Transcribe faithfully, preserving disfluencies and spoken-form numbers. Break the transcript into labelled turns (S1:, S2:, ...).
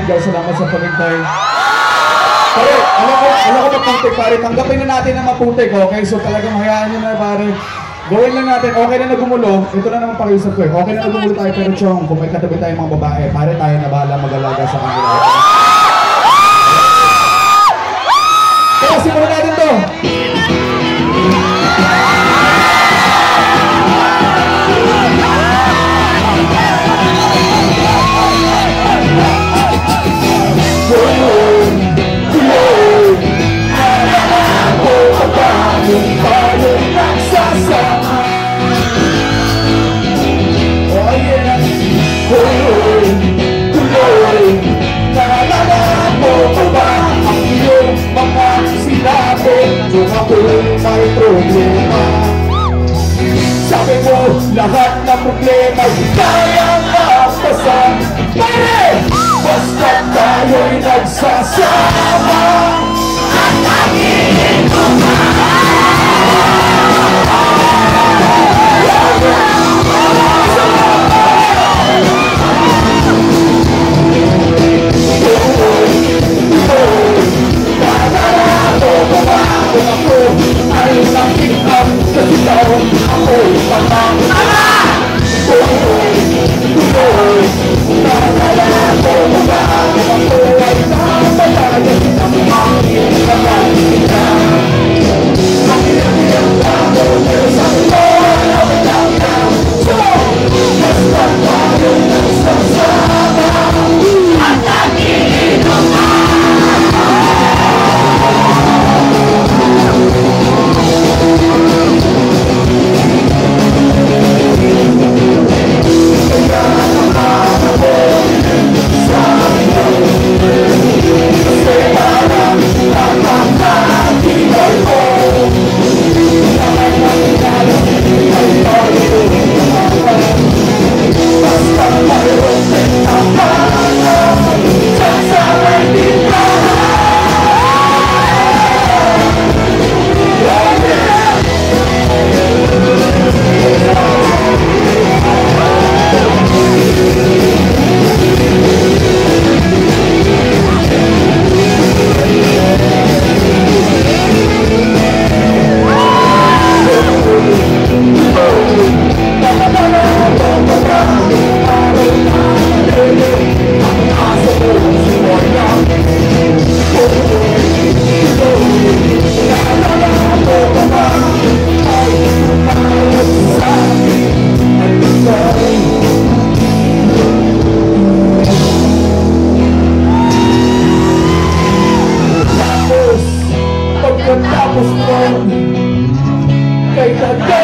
S1: guys. Salamat sa pamintay. Pare, alam ko, alam ko maputik pare. Tanggapin na natin na maputik, okay? So talagang hayaan nyo na pare. Gawin lang natin, okay na nagumulo. Ito na naman pakiusap ko eh. Okay na nagumulo tayo, pero Chong, kung may katabi tayong mga babae, pare tayo na bahala mag-alaga sa kanila. Kaya simulan natin to.
S2: Kung ako'y may problema, sabi mo lahat ng problema kayang mapasan. Pare, basta tayo'y nagsasama at nagiging
S1: Tapos nun, kay Taga